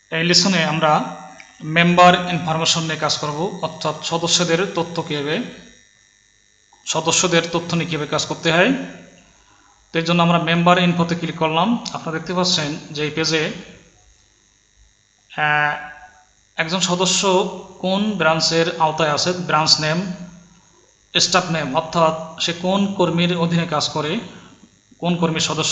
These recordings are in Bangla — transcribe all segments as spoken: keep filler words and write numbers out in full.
এই লেসনে আমরা মেম্বার ইনফরমেশন নিয়ে কাজ করব, অর্থাৎ সদস্যদের তথ্য কীভাবে সদস্যদের তথ্য নিয়ে কীভাবে কাজ করতে হয়। তো এই জন্য আমরা মেম্বার ইনফোতে ক্লিক করলাম। আপনারা দেখতে পাচ্ছেন যে এই পেজে একজন সদস্য কোন ব্রাঞ্চের আওতায় আছে, ব্রাঞ্চ নেম, স্টাফ নেম, অর্থাৎ সে কোন কর্মীর অধীনে কাজ করে, কোন কর্মীর সদস্য,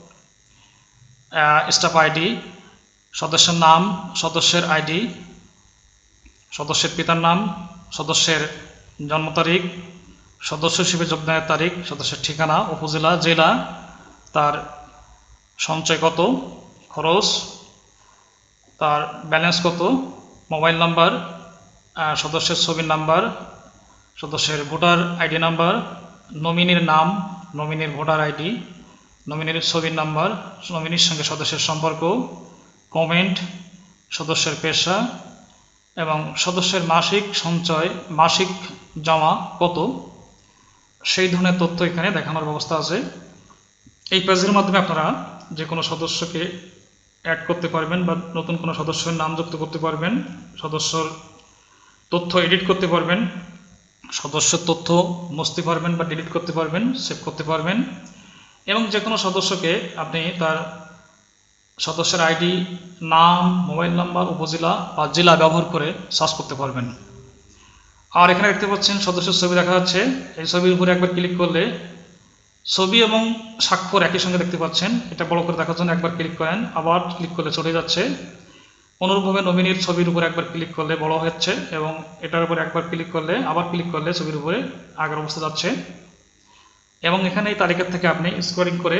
স্টাফ আইডি, সদস্যের নাম, সদস্যের আইডি, সদস্যের পিতার নাম, সদস্যের জন্ম তারিখ, সদস্য হিসেবে যোগদানের তারিখ, সদস্যের ঠিকানা, উপজেলা, জেলা, তার সঞ্চয় কত, খরচ, তার ব্যালেন্স কত, মোবাইল নাম্বার, সদস্যের ছবির নাম্বার, সদস্যের ভোটার আইডি নাম্বার, নমিনির নাম, নমিনির ভোটার আইডি, নমিনির ছবির নাম্বার, নমিনির সঙ্গে সদস্যের সম্পর্ক, কমেন্ট, সদস্যের পেশা এবং সদস্যের মাসিক সঞ্চয়, মাসিক জমা কত, সেই ধরনের তথ্য এখানে দেখানোর ব্যবস্থা আছে। এই পেজের মাধ্যমে আপনারা যে কোনো সদস্যকে অ্যাড করতে পারবেন বা নতুন কোনো সদস্যের নাম যুক্ত করতে পারবেন, সদস্যর তথ্য এডিট করতে পারবেন, সদস্যের তথ্য মুছতে পারবেন বা ডিলিট করতে পারবেন, সেভ করতে পারবেন এবং যে কোনো সদস্যকে আপনি তার সদস্যের আইডি, নাম, মোবাইল নাম্বার, উপজেলা বা জেলা ব্যবহার করে সার্চ করতে পারবেন। আর এখানে দেখতে পাচ্ছেন সদস্যের ছবি দেখা যাচ্ছে। এই ছবির উপরে একবার ক্লিক করলে ছবি এবং স্বাক্ষর একই সঙ্গে দেখতে পাচ্ছেন। এটা বড় করে দেখার জন্য একবার ক্লিক করেন, আবার ক্লিক করলে চলে যাচ্ছে। অনুরূপভাবে নমিনির ছবির উপরে একবার ক্লিক করলে বড় হচ্ছে এবং এটার উপরে একবার ক্লিক করলে আবার ক্লিক করলে ছবির উপরে আগের অবস্থা যাচ্ছে। এবং এখানে এই তালিকা থেকে আপনি স্ক্রলিং করে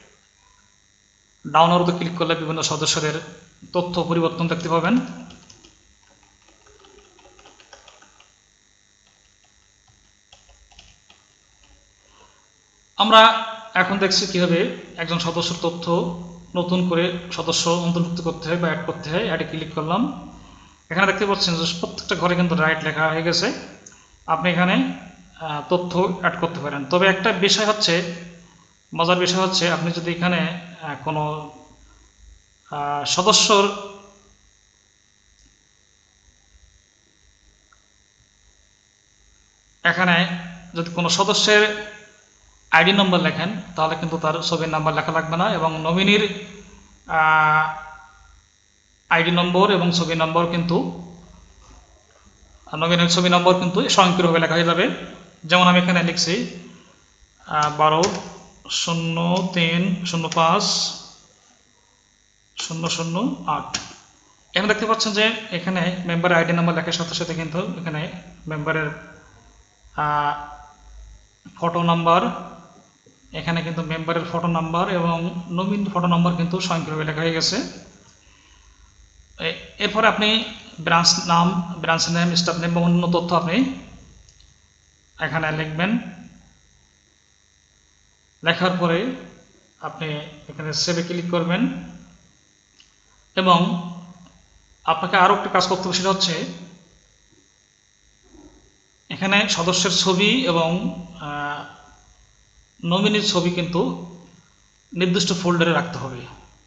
ডাউন অর্থে ক্লিক করলে বিভিন্ন সদস্যদের তথ্য পরিবর্তন দেখতে পাবেন। আমরা এখন দেখছি কীভাবে একজন সদস্যর তথ্য নতুন করে সদস্য অন্তর্ভুক্ত করতে হয় বা অ্যাড করতে হয়। অ্যাডে ক্লিক করলাম। এখানে দেখতে পাচ্ছেন যে প্রত্যেকটা ঘরে কিন্তু রাইট লেখা হয়ে গেছে। আপনি এখানে তথ্য অ্যাড করতে পারেন। তবে একটা বিষয় হচ্ছে, মজার বিষয় হচ্ছে, আপনি যদি এখানে কোনো সদস্যর এখানে যদি কোনো সদস্যের আইডি নম্বর লেখেন তাহলে কিন্তু তার ছবির নাম্বার লেখা লাগবে না এবং নমিনির আইডি নম্বর এবং ছবি নম্বর কিন্তু নমিনির ছবি নম্বর কিন্তু স্বয়ংক্রিয়ভাবে লেখা হয়ে যাবে। যেমন আমি এখানে লিখছি বারো শূন্য তিন শূন্য পাঁচ শূন্য শূন্য আট। এখানে দেখতে পাচ্ছেন যে এখানে মেম্বারের আইডি নাম্বার লেখার সাথে সাথে কিন্তু এখানে মেম্বারের ফটো নাম্বার, এখানে কিন্তু মেম্বারের ফটো নাম্বার এবং নমিন ফটো নাম্বার কিন্তু স্বয়ংক্রিয়ভাবে লেখা হয়ে গেছে। এরপরে আপনি ব্রাঞ্চ নাম, ব্রাঞ্চ নেম, স্টাফ নেম বা অন্য তথ্য আপনি এখানে লিখবেন। লেখার পরে আপনি এখানে সেভে ক্লিক করবেন এবং আপনাকে আরও একটা কাজ করতে হবে, সেটা হচ্ছে এখানে সদস্যের ছবি এবং নমিনির ছবি কিন্তু নির্দিষ্ট ফোল্ডারে রাখতে হবে।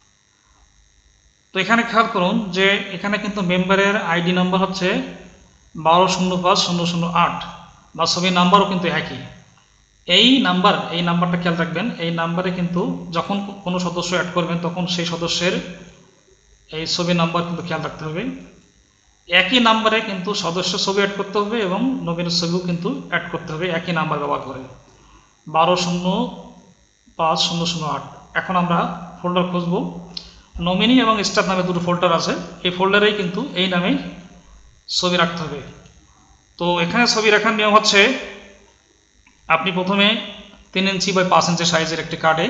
তো এখানে খেয়াল করুন যে এখানে কিন্তু মেম্বারের আইডি নাম্বার হচ্ছে বারো শূন্য পাঁচ শূন্য শূন্য আট বা ছবির নাম্বারও কিন্তু একই। এই নাম্বার এই নাম্বারটা খেয়াল রাখবেন। এই নাম্বারে কিন্তু যখন কোনো সদস্য অ্যাড করবেন তখন সেই সদস্যের এই ছবির নাম্বার কিন্তু খেয়াল রাখতে হবে। একই নাম্বারে কিন্তু সদস্য ছবি অ্যাড করতে হবে এবং নমিনির ছবিও কিন্তু অ্যাড করতে হবে একই নাম্বার ব্যবহার করে, বারো শূন্য পাঁচ শূন্য শূন্য আট। এখন আমরা ফোল্ডার খুঁজব। নমিনি এবং স্টাফ নামে দুটো ফোল্ডার আছে, এই ফোল্ডারেই কিন্তু এই নামে ছবি রাখতে হবে। তো এখানে ছবি রাখার নিয়ম হচ্ছে, আপনি প্রথমে তিন ইঞ্চি বা পাঁচ ইঞ্চি সাইজের একটি কার্ডে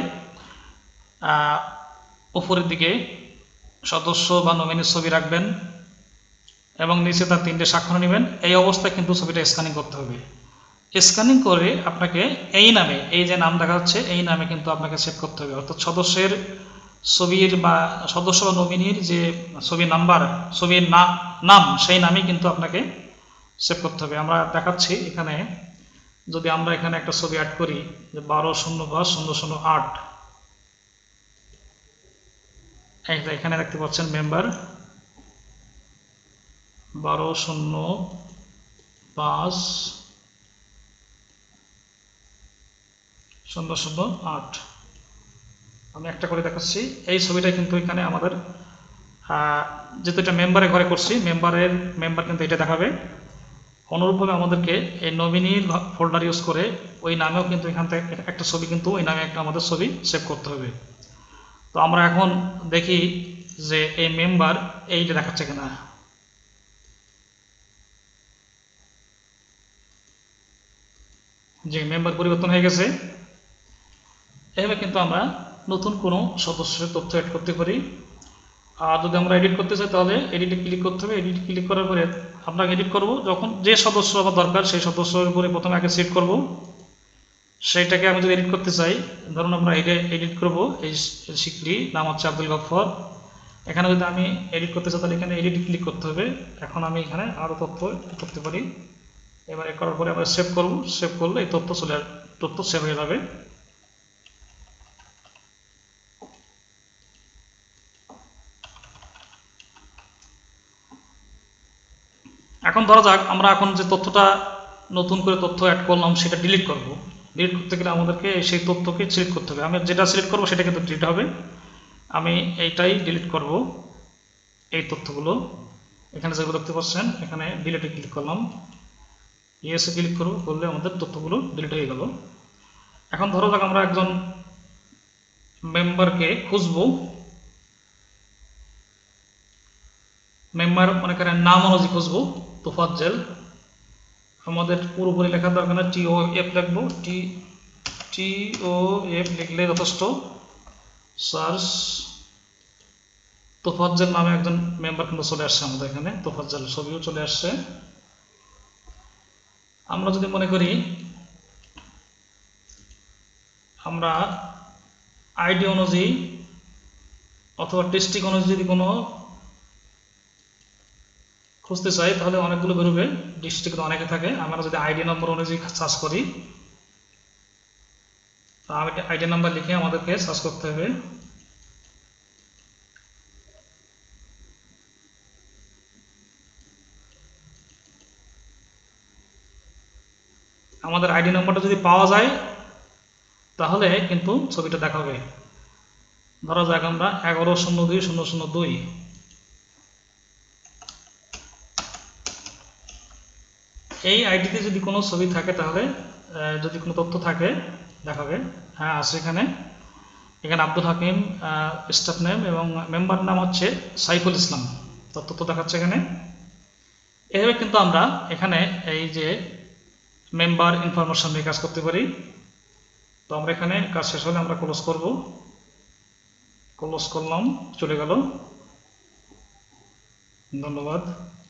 উপরের দিকে সদস্য বা নমিনির ছবি রাখবেন এবং নিচে তার তিনটে স্বাক্ষর নেবেন। এই অবস্থায় কিন্তু ছবিটা স্ক্যানিং করতে হবে। স্ক্যানিং করে আপনাকে এই নামে, এই যে নাম দেখা যাচ্ছে এই নামে কিন্তু আপনাকে সেভ করতে হবে। অর্থাৎ সদস্যের ছবির বা সদস্য বা নমিনির যে ছবির নাম্বার, ছবির নাম, সেই নামই কিন্তু আপনাকে সেভ করতে হবে। আমরা দেখাচ্ছি এখানে, যদি আমরা এখানে একটা ছবি অ্যাড করি যে বারো শূন্য পাঁচ শূন্য শূন্য আট, এখানে দেখতে পাচ্ছেন মেম্বার, বারো শূন্য পাঁচ শূন্য শূন্য আট। আমি একটা করে দেখাচ্ছি। এই ছবিটা কিন্তু এখানে আমাদের যেহেতু এটা মেম্বারের ঘরে করছি, মেম্বারের মেম্বার কিন্তু এটা দেখাবে। অনুরূপভাবে আমাদেরকে এই নমিনির ফোল্ডার ইউজ করে ওই নামেও কিন্তু এখান থেকে একটা ছবি কিন্তু ওই নামে একটা আমাদের ছবি সেভ করতে হবে। তো আমরা এখন দেখি যে এই মেম্বার এইটা দেখাচ্ছে কিনা। যে মেম্বার পরিবর্তন হয়ে গেছে। এভাবে কিন্তু আমরা নতুন কোনো সদস্যের তথ্য অ্যাড করতে পারি। আর যদি আমরা এডিট করতে চাই তাহলে এডিটে ক্লিক করতে হবে। এডিট ক্লিক করার পরে আমরা এডিট করব, যখন যে সদস্য আমার দরকার সেই সদস্যের উপরে প্রথমে আগে সিলেক্ট করব। সেইটাকে আমি যদি এডিট করতে চাই, ধরুন আমরা এটা এডিট করব, এই শিকলি নাম হচ্ছে আব্দুল গফফর। এখানে যদি আমি এডিট করতে চাই তাহলে এখানে এডিট ক্লিক করতে হবে। এখন আমি এখানে আরও তথ্য করতে পারি। এবার করার পরে আমরা সেভ করব। সেভ করলে এই তথ্য চলে তথ্য সেভ হয়ে যাবে। এখন ধরা যাক আমরা এখন যে তথ্যটা নতুন করে তথ্য অ্যাড করলাম সেটা ডিলিট করব। ডিলিট করতে গেলে আমাদেরকে সেই তথ্যকে সিলেক্ট করতে হবে। আমি যেটা সিলেক্ট করব সেটা কিন্তু ডিলিট হবে। আমি এইটাই ডিলিট করব, এই তথ্যগুলো এখানে যেগুলো দেখতে পাচ্ছেন এখানে ডিলিটে ক্লিক করলাম, ইয়েসে ক্লিক করব, করলে আমাদের তথ্যগুলো ডিলিট হয়ে গেল। এখন ধরো যাক আমরা একজন মেম্বারকে খুঁজবো। মেম্বার মনে করেন নাম অনুযায়ী খুঁজবো, তোফাজ্জল। আমাদের পুরোপুরি লেখার দরকার না, টি ও এফ লিখবো, টি টি ও এফ লিখলে যথেষ্ট। সার্চ তোফাজ্জল নামে একজন মেম্বার কিন্তু চলে আসছে আমাদের এখানে, তোফাজ্জল ছবিও চলে আসছে। আমরা যদি মনে করি আমরা আইডি অনুযায়ী অথবা ডিস্ট্রিক্ট অনুযায়ী যদি কোনো খুঁজতে চাই তাহলে অনেকগুলো বেরোবে, ডিস্ট্রিক্ট অনেকে থাকে। আমরা যদি আইডি নম্বর অনুযায়ী সার্চ করি, আমি আইডি নাম্বার লিখে আমাদেরকে সার্চ করতে হবে। আমাদের আইডি নাম্বারটা যদি পাওয়া যায় তাহলে কিন্তু ছবিটা দেখাবে। ধরা যাক আমরা এগারো শূন্য দুই শূন্য শূন্য দুই, এই আইডিতে যদি কোনো ছবি থাকে তাহলে যদি কোনো তথ্য থাকে দেখাবে। হ্যাঁ আছে এখানে, এখানে আব্দুল হাকিম স্টাফ নেম এবং মেম্বার নাম হচ্ছে সাইফুল ইসলাম, তথ্য দেখাচ্ছে এখানে। এভাবে কিন্তু আমরা এখানে এই যে মেম্বার ইনফরমেশন নিয়ে কাজ করতে পারি। তো আমরা এখানে কাজ শেষ হলে আমরা ক্লোজ করব, ক্লোজ করলাম, চলে গেল। ধন্যবাদ।